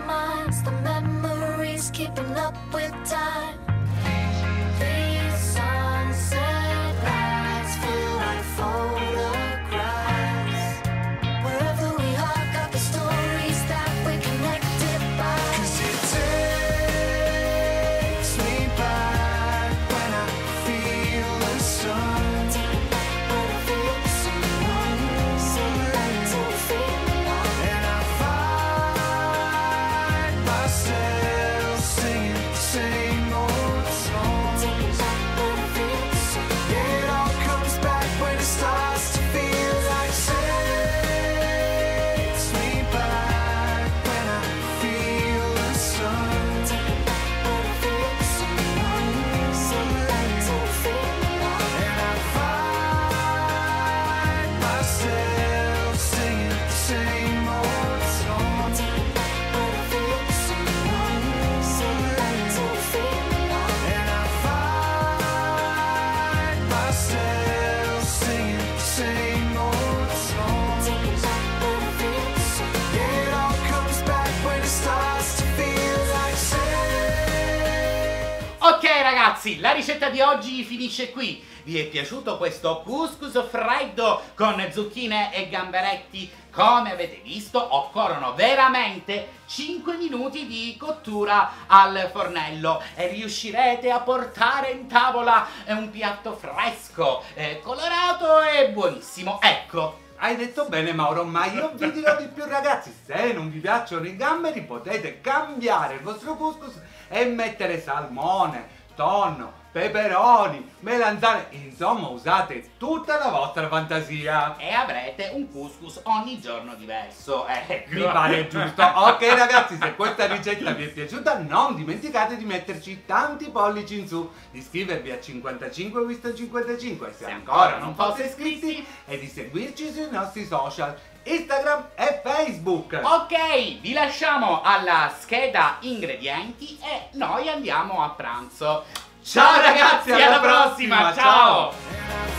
minds, the memories keeping up with time. These sunset lights feel like photographs. Wherever we are, got the stories that we're connected by. 'Cause it takes me back when I feel the sun. When I feel the sun, sunlight to feel love. And I find myself singing the same old song. When I feel the sun, it all comes back when it starts to feel like takes me back when I feel the sun. When I feel the sun, sunlight to feel love. And I find myself singing the same old song. When I feel the sun, sunlight to feel love. And I find myself singing the same old song. When I feel the sun, it all comes back when it starts to feel like say. Ok ragazzi, la ricetta di oggi finisce qui. Vi è piaciuto questo couscous freddo con zucchine e gamberetti? Come avete visto, occorrono veramente 5 minuti di cottura al fornello e riuscirete a portare in tavola un piatto fresco, colorato e buonissimo. Ecco. Hai detto bene Mauro, ma io vi dirò di più ragazzi, se non vi piacciono i gamberi potete cambiare il vostro couscous e mettere salmone, tonno, peperoni, melanzane, insomma usate tutta la vostra fantasia. E avrete un couscous ogni giorno diverso. Ecco. Mi pare giusto. Ok ragazzi, se questa ricetta vi è piaciuta non dimenticate di metterci tanti pollici in su, di iscrivervi a 55 Wisdom 55 se ancora non foste iscritti e di seguirci sui nostri social Instagram e Facebook. Ok, vi lasciamo alla scheda ingredienti e noi andiamo a pranzo. Ciao ragazzi, alla prossima, ciao! ciao.